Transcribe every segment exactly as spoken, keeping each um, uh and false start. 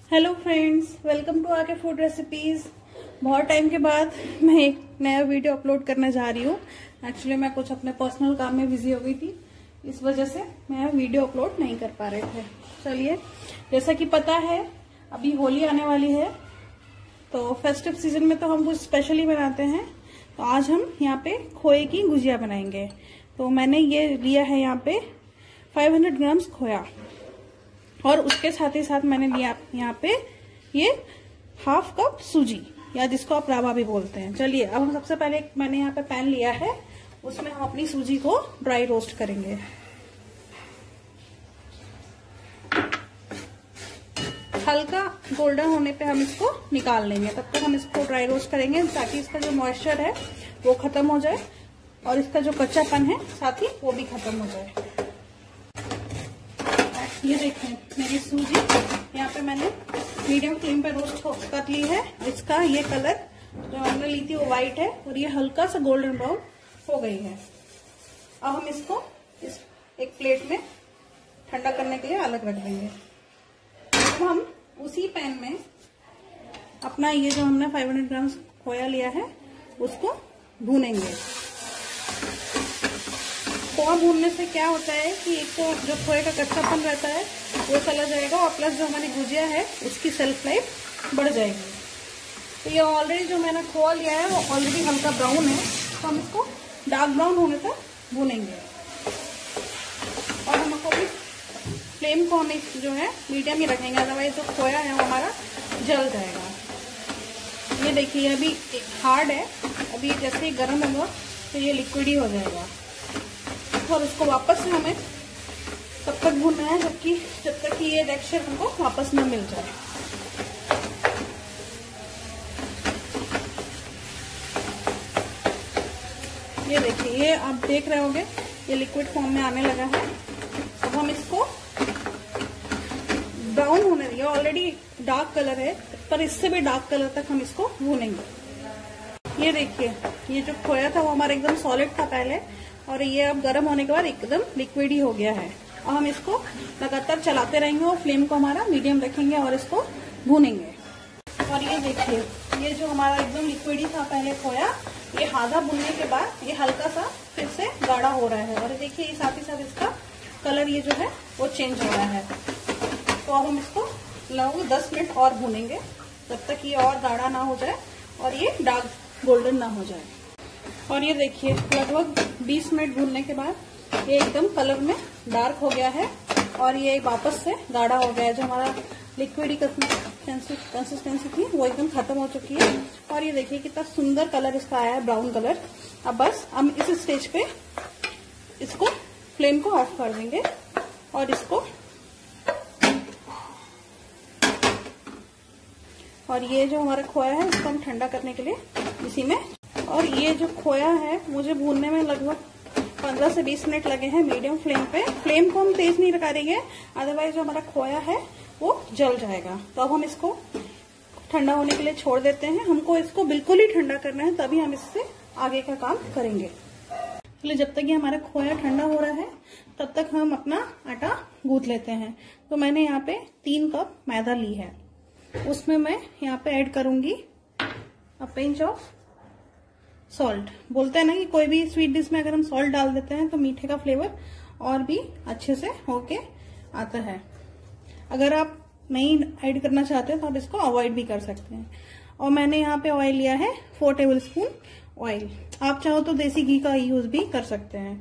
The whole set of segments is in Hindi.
Hello friends, welcome to Aake food recipes. बहुत टाइम के बाद मैं एक नया वीडियो अपलोड करने जा रही हूँ। एक्चुअली मैं कुछ अपने पर्सनल काम में बिजी हो गई थी, इस वजह से मैं वीडियो अपलोड नहीं कर पा रहे थे। चलिए, जैसा कि पता है अभी होली आने वाली है, तो फेस्टिव सीजन में तो हम कुछ स्पेशली बनाते हैं। तो आज हम यहाँ पे खोए की गुजिया बनाएंगे। तो मैंने ये लिया है यहाँ पे पाँच सौ ग्राम्स खोया, और उसके साथ ही साथ मैंने लिया यहाँ पे ये हाफ कप सूजी, या जिसको आप रावा भी बोलते हैं। चलिए, अब हम सबसे पहले मैंने यहाँ पे पैन लिया है, उसमें हम अपनी सूजी को ड्राई रोस्ट करेंगे। हल्का गोल्डन होने पे हम इसको निकाल लेंगे, तब तक हम इसको ड्राई रोस्ट करेंगे ताकि इसका जो मॉइस्चर है वो खत्म हो जाए और इसका जो कच्चापन है साथ ही वो भी खत्म हो जाए। ये देखें, मेरी सूजी यहाँ पे मैंने मीडियम फ्लेम पे रोस्ट कर ली है। इसका ये कलर जो हमने ली थी वो व्हाइट है और ये हल्का सा गोल्डन ब्राउन हो गई है। अब हम इसको इस एक प्लेट में ठंडा करने के लिए अलग रख देंगे। अब हम उसी पैन में अपना ये जो हमने पाँच सौ ग्राम खोया लिया है उसको भूनेंगे। खोआ भूनने से क्या होता है कि एक तो जो खोए का कच्चापन रहता है वो चला जाएगा, और प्लस जो हमारी गुजिया है उसकी सेल्फ लाइफ बढ़ जाएगी। तो ये ऑलरेडी जो मैंने खोआ लिया है वो ऑलरेडी हल्का ब्राउन है, तो हम इसको डार्क ब्राउन होने तक भूनेंगे। और हमको भी फ्लेम को हमें जो है मीडियम ही रखेंगे, अदरवाइज जो खोया है वो हमारा जल जाएगा। ये देखिए, अभी हार्ड है, अभी जैसे ही गर्म होगा तो ये लिक्विड ही हो जाएगा, और उसको वापस से हमें तब तक भूनना है जबकि जब तक कि ये टेक्सचर हमको वापस न मिल जाए। ये देखिए, ये आप देख रहे होंगे ये लिक्विड फॉर्म में आने लगा है। अब हम इसको ब्राउन होने देंगे, ऑलरेडी डार्क कलर है पर इससे भी डार्क कलर तक हम इसको भूनेंगे। ये देखिए, ये जो खोया था वो हमारा एकदम सॉलिड था पहले, और ये अब गर्म होने के बाद एकदम लिक्विड ही हो गया है। और हम इसको लगातार चलाते रहेंगे और फ्लेम को हमारा मीडियम रखेंगे और इसको भूनेंगे। और ये देखिए, ये जो हमारा एकदम लिक्विड ही था पहले खोया, ये आधा भूनने के बाद ये हल्का सा फिर से गाढ़ा हो रहा है। और देखिए, ये साथ ही साथ इसका कलर ये जो है वो चेंज हो रहा है। तो अब हम इसको लगभग दस मिनट और भूनेंगे, जब तक ये और गाढ़ा ना हो जाए और ये डार्क गोल्डन ना हो जाए। और ये देखिए, लगभग बीस मिनट भूनने के बाद ये एकदम कलर में डार्क हो गया है और ये वापस से गाढ़ा हो गया है। जो हमारा लिक्विडी कंसिस्टेंसी थी वो एकदम खत्म हो चुकी है। और ये देखिए कितना सुंदर कलर इसका आया है, ब्राउन कलर। अब बस हम इस स्टेज पे इसको फ्लेम को ऑफ कर देंगे और इसको और ये जो हमारा खोया है इसको हम ठंडा करने के लिए इसी में। और ये जो खोया है मुझे भूनने में लगभग पंद्रह से बीस मिनट लगे हैं मीडियम फ्लेम पे। फ्लेम को हम तेज नहीं लगाएंगे, अदरवाइज जो हमारा खोया है वो जल जाएगा। तो अब हम इसको ठंडा होने के लिए छोड़ देते हैं। हमको इसको बिल्कुल ही ठंडा करना है, तभी हम इससे आगे का काम करेंगे। इसलिए जब तक ये हमारा खोया ठंडा हो रहा है तब तक हम अपना आटा गूंथ लेते हैं। तो मैंने यहाँ पे तीन कप मैदा ली है, उसमें मैं यहाँ पे ऐड करूंगी अ पिंच ऑफ सॉल्ट। बोलते हैं ना कि कोई भी स्वीट डिश में अगर हम सॉल्ट डाल देते हैं तो मीठे का फ्लेवर और भी अच्छे से होके आता है। अगर आप नहीं ऐड करना चाहते तो आप इसको अवॉइड भी कर सकते हैं। और मैंने यहाँ पे ऑयल लिया है फोर टेबल स्पून ऑयल। आप चाहो तो देसी घी का यूज भी कर सकते हैं।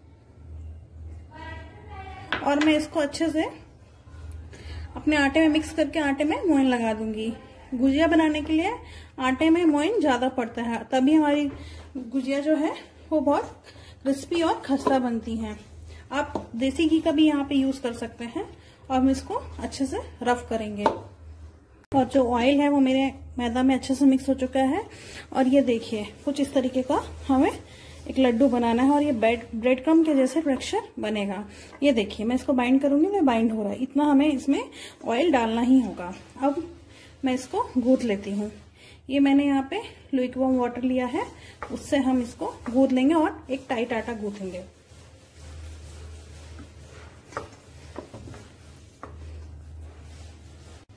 और मैं इसको अच्छे से अपने आटे में मिक्स करके आटे में मोइन लगा दूंगी। गुजिया बनाने के लिए आटे में मोइन ज्यादा पड़ता है, तभी हमारी गुजिया जो है वो बहुत क्रिस्पी और खस्ता बनती है। आप देसी घी का भी यहाँ पे यूज कर सकते हैं। और हम इसको अच्छे से रफ करेंगे। और जो ऑयल है वो मेरे मैदा में अच्छे से मिक्स हो चुका है। और ये देखिए, कुछ इस तरीके का हमें एक लड्डू बनाना है और ये ब्रेड ब्रेड क्रम्ब के जैसे टेक्सचर बनेगा। ये देखिए, मैं इसको बाइंड करूंगी, मैं बाइंड हो रहा है, इतना हमें इसमें ऑयल डालना ही होगा। अब मैं इसको गूंथ लेती हूँ। ये मैंने यहाँ पे लुकेवार्म वाटर लिया है, उससे हम इसको गूंथ लेंगे और एक टाइट आटा गूंथेंगे।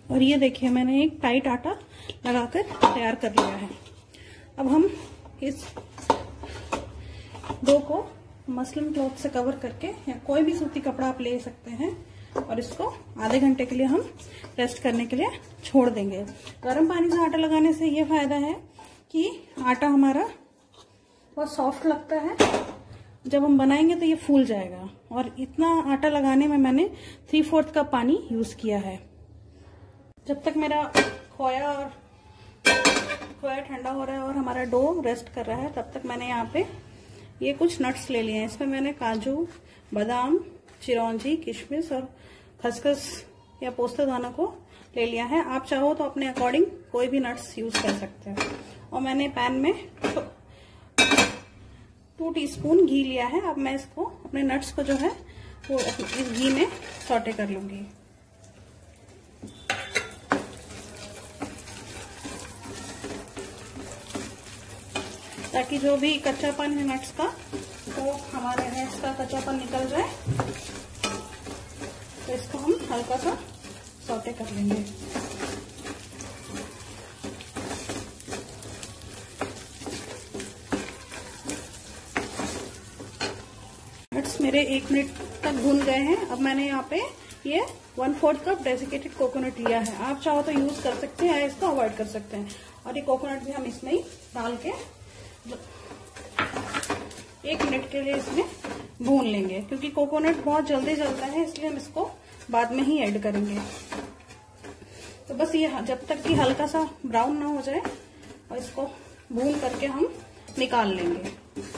और ये देखिए मैंने एक टाइट आटा लगाकर तैयार कर लिया है। अब हम इस डो को मसलिन क्लॉथ से कवर करके या कोई भी सूती कपड़ा आप ले सकते हैं और इसको आधे घंटे के लिए हम रेस्ट करने के लिए छोड़ देंगे। गर्म पानी से आटा लगाने से ये फायदा है कि आटा हमारा बहुत सॉफ्ट लगता है, जब हम बनाएंगे तो ये फूल जाएगा। और इतना आटा लगाने में मैंने थ्री फोर्थ कप पानी यूज किया है। जब तक मेरा खोया और खोया ठंडा हो रहा है और हमारा डो रेस्ट कर रहा है, तब तक मैंने यहाँ पे ये कुछ नट्स ले लिए हैं। इसमें मैंने काजू, बादाम, चिरौंजी, किशमिश और खसखस या पोस्ता दाना को ले लिया है। आप चाहो तो अपने अकॉर्डिंग कोई भी नट्स यूज कर सकते हैं। और मैंने पैन में टू टीस्पून घी लिया है। अब मैं इसको अपने नट्स को जो है वो इस घी में सौटे कर लूंगी। ताकि जो भी कच्चापन है नट्स का वो हमारे नट्स का कच्चापन निकल जाए। तो इसको हम हल्का सा सौटे कर लेंगे। नट्स मेरे एक मिनट तक भून गए हैं। अब मैंने यहाँ पे ये one fourth cup desiccated coconut लिया है। आप चाहो तो यूज कर सकते हैं या इसको अवॉइड कर सकते हैं। और ये कोकोनट भी हम इसमें ही डाल के एक मिनट के लिए इसमें भून लेंगे, क्योंकि कोकोनट बहुत जल्दी जलता है, इसलिए हम इसको बाद में ही ऐड करेंगे। तो बस ये जब तक कि हल्का सा ब्राउन ना हो जाए और इसको भून करके हम निकाल लेंगे।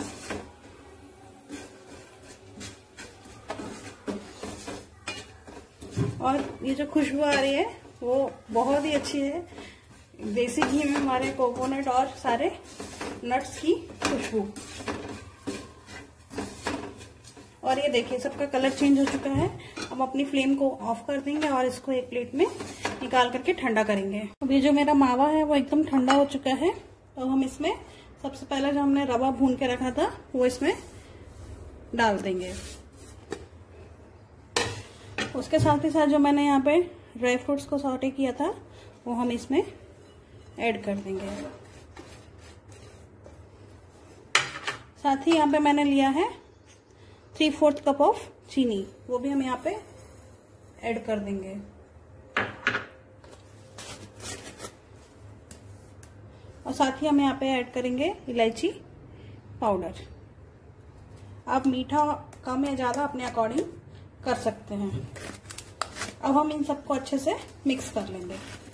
और ये जो खुशबू आ रही है वो बहुत ही अच्छी है। देसी घी में हमारे कोकोनट और सारे नट्स की खुशबू। और ये देखिए सबका कलर चेंज हो चुका है। अब अपनी फ्लेम को ऑफ कर देंगे और इसको एक प्लेट में निकाल करके ठंडा करेंगे। अब ये जो मेरा मावा है वो एकदम ठंडा हो चुका है। तो हम इसमें सबसे पहले जो हमने रवा भून के रखा था वो इसमें डाल देंगे। उसके साथ ही साथ जो मैंने यहाँ पे ड्राई फ्रूट्स को सॉटे किया था वो हम इसमें ऐड कर देंगे। साथ ही यहाँ पे मैंने लिया है थ्री फोर्थ कप ऑफ चीनी, वो भी हम यहाँ पे ऐड कर देंगे। और साथ ही हम यहाँ पे ऐड करेंगे इलायची पाउडर। आप मीठा कम या ज्यादा अपने अकॉर्डिंग कर सकते हैं। अब हम इन सबको अच्छे से मिक्स कर लेंगे।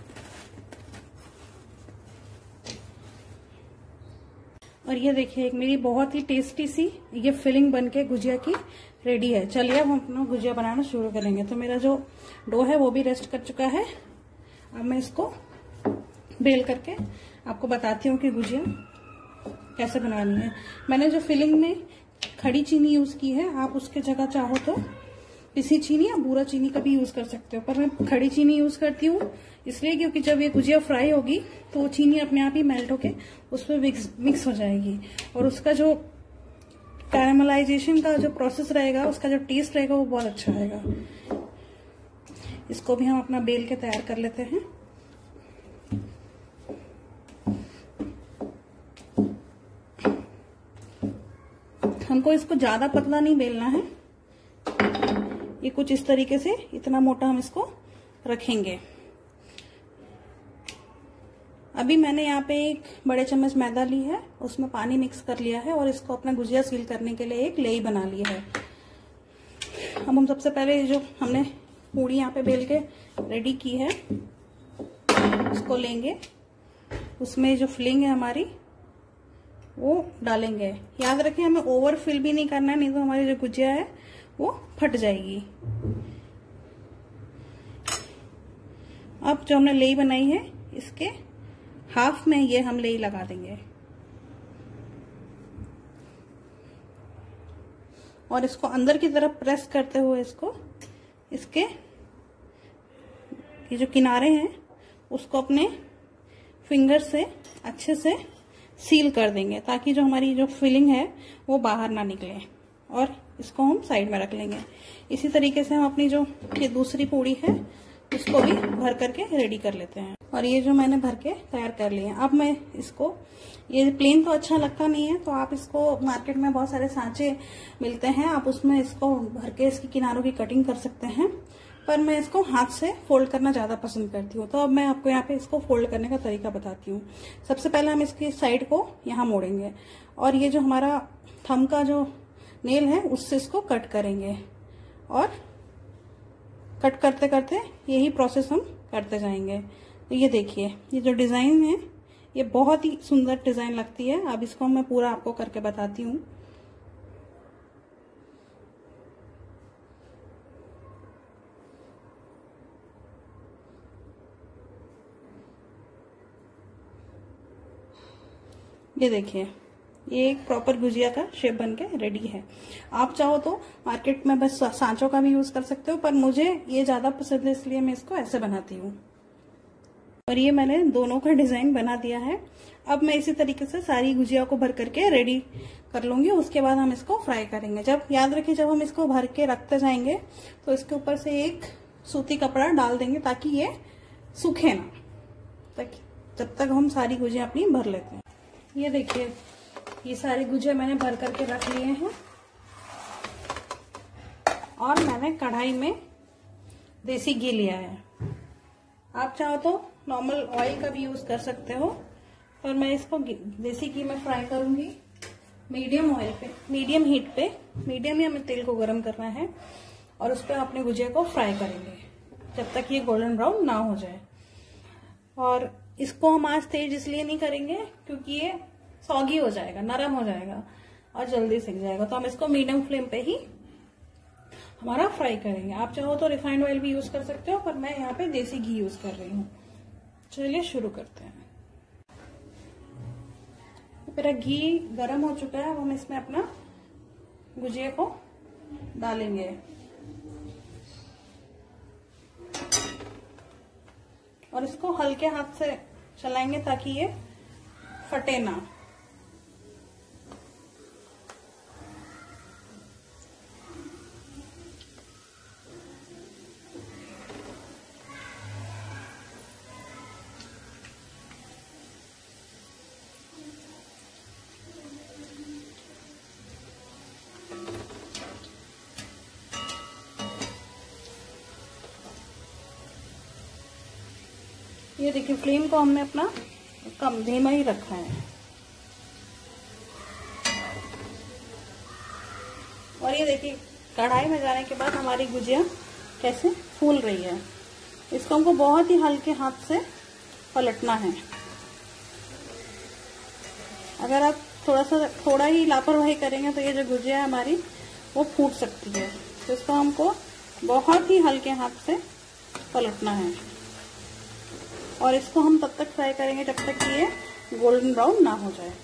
और ये देखिए एक मेरी बहुत ही टेस्टी सी ये फिलिंग बनके गुजिया की रेडी है। चलिए अब हम अपना गुजिया बनाना शुरू करेंगे। तो मेरा जो डो है वो भी रेस्ट कर चुका है। अब मैं इसको बेल करके आपको बताती हूँ कि गुजिया कैसे बनानी है। मैंने जो फिलिंग में खड़ी चीनी यूज की है, आप उसके जगह चाहो तो पिसी चीनी या बूरा चीनी का भी यूज कर सकते हो, पर मैं खड़ी चीनी यूज करती हूँ इसलिए क्योंकि जब ये गुजिया फ्राई होगी तो वो चीनी अपने आप ही मेल्ट होके उसमें मिक्स मिक्स हो जाएगी और उसका जो कैरामलाइजेशन का जो प्रोसेस रहेगा, उसका जो टेस्ट रहेगा वो बहुत अच्छा रहेगा। इसको भी हम अपना बेल के तैयार कर लेते हैं। हमको इसको ज्यादा पतला नहीं बेलना है, ये कुछ इस तरीके से इतना मोटा हम इसको रखेंगे। अभी मैंने यहाँ पे एक बड़े चम्मच मैदा ली है, उसमें पानी मिक्स कर लिया है और इसको अपना गुजिया सील करने के लिए एक लेई बना ली है। अब हम सबसे पहले जो हमने पूड़ी यहाँ पे बेल के रेडी की है उसको लेंगे, उसमें जो फिलिंग है हमारी वो डालेंगे। याद रखें हमें ओवर फिल भी नहीं करना है, नहीं तो हमारी जो गुजिया है वो फट जाएगी। अब जो हमने लेई बनाई है इसके हाफ में ये हम लेई लगा देंगे और इसको अंदर की तरफ प्रेस करते हुए इसको इसके ये जो किनारे हैं उसको अपने फिंगर से अच्छे से सील कर देंगे ताकि जो हमारी जो फिलिंग है वो बाहर ना निकले। और इसको हम साइड में रख लेंगे। इसी तरीके से हम अपनी जो ये दूसरी पूड़ी है उसको भी भर करके रेडी कर लेते हैं। और ये जो मैंने भर के तैयार कर लिए हैं, अब मैं इसको, ये प्लेन तो अच्छा लगता नहीं है, तो आप इसको, मार्केट में बहुत सारे सांचे मिलते हैं, आप उसमें इसको भर के इसकी किनारों की कटिंग कर सकते हैं, पर मैं इसको हाथ से फोल्ड करना ज्यादा पसंद करती हूँ। तो अब मैं आपको यहाँ पे इसको फोल्ड करने का तरीका बताती हूँ। सबसे पहले हम इसकी साइड को यहाँ मोड़ेंगे और ये जो हमारा थंब का जो नेल है उससे इसको कट करेंगे, और कट करते करते यही प्रोसेस हम करते जाएंगे। तो ये देखिए, ये जो डिजाइन है ये बहुत ही सुंदर डिजाइन लगती है। अब इसको मैं पूरा आपको करके बताती हूँ। ये देखिए, ये एक प्रॉपर गुजिया का शेप बनके रेडी है। आप चाहो तो मार्केट में बस सांचों का भी यूज कर सकते हो, पर मुझे ये ज्यादा पसंद है इसलिए मैं इसको ऐसे बनाती हूँ। और ये मैंने दोनों का डिजाइन बना दिया है। अब मैं इसी तरीके से सारी गुजिया को भर करके रेडी कर लूंगी। उसके बाद हम इसको फ्राई करेंगे। जब याद रखिए, जब हम इसको भर के रखते जाएंगे तो इसके ऊपर से एक सूती कपड़ा डाल देंगे ताकि ये सूखे ना, ताकि जब तक हम सारी गुजिया अपनी भर लेते हैं। ये देखिए, ये सारी गुजिया मैंने भर करके रख लिए हैं और मैंने कढ़ाई में देसी घी लिया है। आप चाहो तो नॉर्मल ऑयल का भी यूज कर सकते हो, पर मैं इसको देसी घी में फ्राई करूंगी मीडियम ऑयल पे, मीडियम हीट पे। मीडियम ही हमें तेल को गर्म करना है और उस पर अपने गुजिया को फ्राई करेंगे जब तक ये गोल्डन ब्राउन ना हो जाए। और इसको हम आज तेज इसलिए नहीं करेंगे क्योंकि ये सॉगी हो जाएगा, नरम हो जाएगा और जल्दी सिक जाएगा। तो हम इसको मीडियम फ्लेम पे ही हमारा फ्राई करेंगे। आप चाहो तो रिफाइंड ऑयल भी यूज कर सकते हो, पर मैं यहाँ पे देसी घी यूज कर रही हूँ। चलिए शुरू करते हैं। मेरा घी गरम हो चुका है। अब हम इसमें अपना गुजिया को डालेंगे और इसको हल्के हाथ से चलाएंगे ताकि ये फटे ना। ये देखिए, फ्लेम को हमने अपना कम धीमा ही रखा है। और ये देखिए, कढ़ाई में जाने के बाद हमारी गुजिया कैसे फूल रही है। इसको हमको बहुत ही हल्के हाथ से पलटना है। अगर आप थोड़ा सा थोड़ा ही लापरवाही करेंगे तो ये जो गुजिया है हमारी वो फूट सकती है। तो इसको हमको बहुत ही हल्के हाथ से पलटना है और इसको हम तब तक फ्राई करेंगे जब तक कि ये गोल्डन ब्राउन ना हो जाए।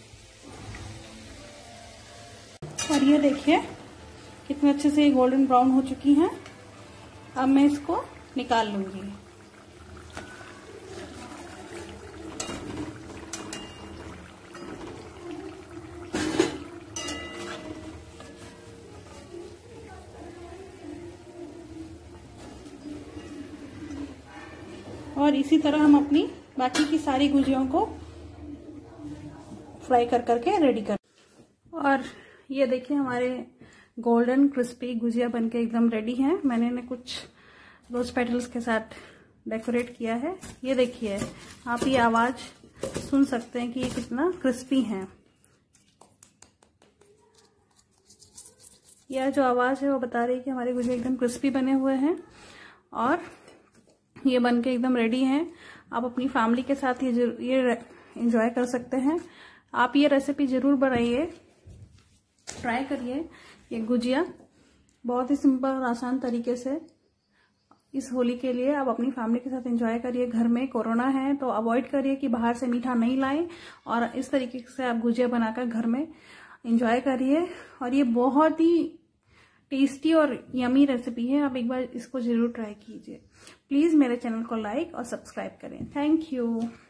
और ये देखिए कितने अच्छे से ये गोल्डन ब्राउन हो चुकी हैं। अब मैं इसको निकाल लूंगी। और इसी तरह हम अपनी बाकी की सारी गुजियों को फ्राई कर करके रेडी कर। और ये देखिए, हमारे गोल्डन क्रिस्पी गुजिया बनके एकदम रेडी है। मैंने इन्हें कुछ रोज पेटल्स के साथ डेकोरेट किया है। ये देखिए, आप ये आवाज सुन सकते हैं कि ये कितना क्रिस्पी है। यह जो आवाज है वो बता रही है कि हमारे गुजिया एकदम क्रिस्पी बने हुए हैं और ये बनके एकदम रेडी हैं। आप अपनी फैमिली के साथ ये ये एंजॉय कर सकते हैं। आप ये रेसिपी जरूर बनाइए, ट्राई करिए। ये गुजिया बहुत ही सिंपल और आसान तरीके से इस होली के लिए आप अपनी फैमिली के साथ एंजॉय करिए। घर में कोरोना है तो अवॉइड करिए कि बाहर से मीठा नहीं लाएं और इस तरीके से आप गुजिया बनाकर घर में एंजॉय करिए। और ये बहुत ही टेस्टी और यमी रेसिपी है। आप एक बार इसको जरूर ट्राई कीजिए। प्लीज मेरे चैनल को लाइक और सब्सक्राइब करें। Thank you.